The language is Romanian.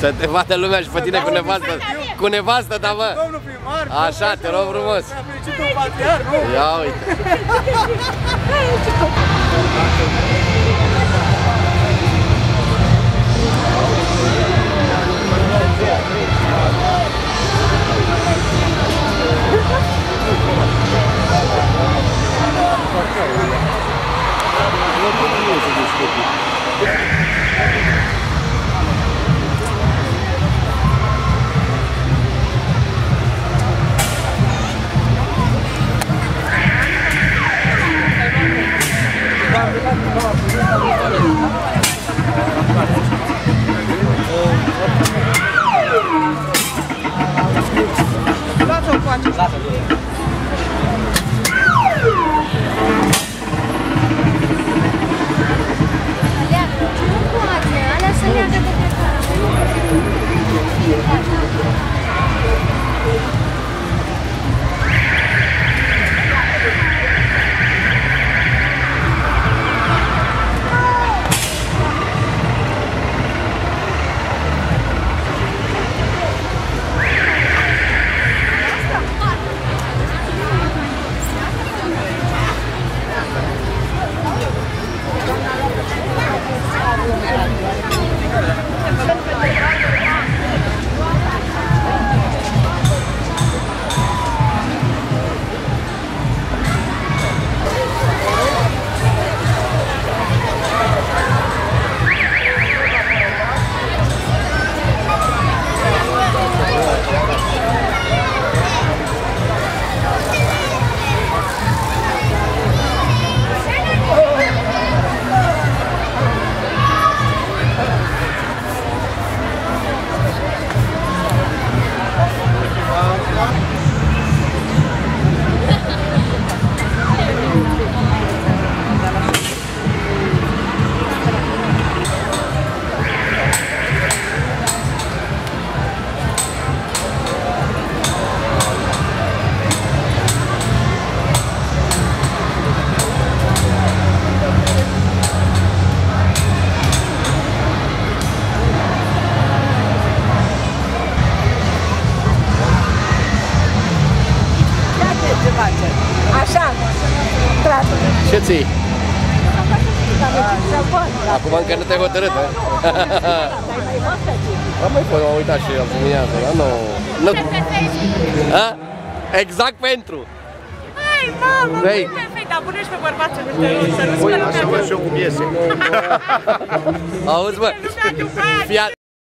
Să te vadă lumea și pe tine cu nevastă. Cu nevastă ta, bă. Domnul primar. Așa, te rog frumos. Fericit un patriarh, nu? Ia uite. Lasă-o cu acesta. Așa, trată. Ce ții? Acum încă nu te-ai hotărât, hă? Da, mai pot, m-am uitat și am dimineața, dar nu... Ha? Exact pentru! Hai, mamă, Vrei? perfect, dar pune-și pe bărbață, să nu-ți pe lumea. Auzi, bă, fii